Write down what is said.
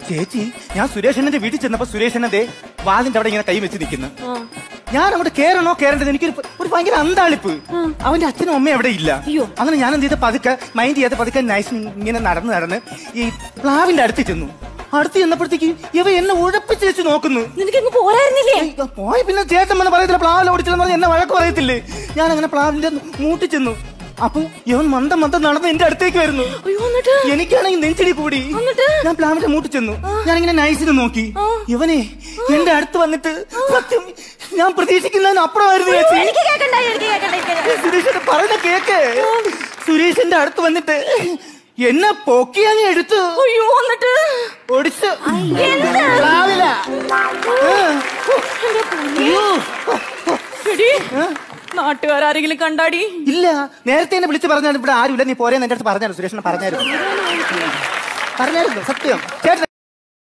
ചേച്ചി ഞാൻ സുരേഷന്റെ വീട്ടിൽ ചെന്നപ്പോ സുരേഷനെ വാതിന്റെ അവിടെ ഇങ്ങനെ കൈ വെച്ച് നിൽക്കുന്നു. ഞാൻ അങ്ങോട്ട് കേറണോ കേറേണ്ടത് എനിക്കൊരു ഭയങ്കര അന്താളിപ്പ്. അവന്റെ അച്ഛനും അമ്മയും അവിടെ ഇല്ല. അങ്ങനെ ഞാൻ എന്ത് ചെയ്ത പതുക്കെ മൈൻഡ് ചെയ്യാതെ പതുക്കെ നൈസ് ഇങ്ങനെ നടന്ന് ഈ പ്ലാവിന്റെ അടുത്ത് ചെന്നു. അടുത്ത് ചെന്നപ്പോഴത്തേക്ക് ഇവ എന്നെ ഉഴപ്പിച്ച് വെച്ച് നോക്കുന്നു. പോയി പിന്നെ ചേട്ടൻ എന്ന് പറയത്തില്ല, പ്ലാവിൽ ഓടിച്ചെന്ന് പറഞ്ഞ് എന്നെ വഴക്ക് പറയത്തില്ലേ. ഞാൻ അങ്ങനെ പ്ലാവിന്റെ മൂട്ടി ചെന്നു. അപ്പൊ ഇവൻ മന്ദം നടന്ന് എന്റെ അടുത്തേക്ക് വരുന്നു. എനിക്കാണെങ്കിൽ നെഞ്ചിടി കൂടി. ഞാൻ പ്ലാവിന്റെ മൂട്ടി ചെന്നു. ഞാനിങ്ങനെ നൈസിന് നോക്കി. ഇവനെ എന്റെ അടുത്ത് വന്നിട്ട് സത്യം ഞാൻ പ്രതീക്ഷിക്കുന്നതിന് അപ്പുറമായിരുന്നു ചേച്ചി. സുരേഷിന്റെ പറഞ്ഞ കേക്ക്. സുരേഷിന്റെ അടുത്ത് വന്നിട്ട് എന്നെ പൊക്കിയാങ്ങി എടുത്തു. ഒടിച്ചു നാട്ടുകാരെങ്കിലും കണ്ടാടി? ഇല്ല, നേരത്തെ എന്നെ വിളിച്ച് പറഞ്ഞാൽ ഇവിടെ ആരുമില്ല, നീ പോരേന്ന് എന്റെ അടുത്ത് പറഞ്ഞായിരുന്നു. സുരേഷിനെ പറഞ്ഞായിരുന്നു സത്യം ചേട്ടൻ.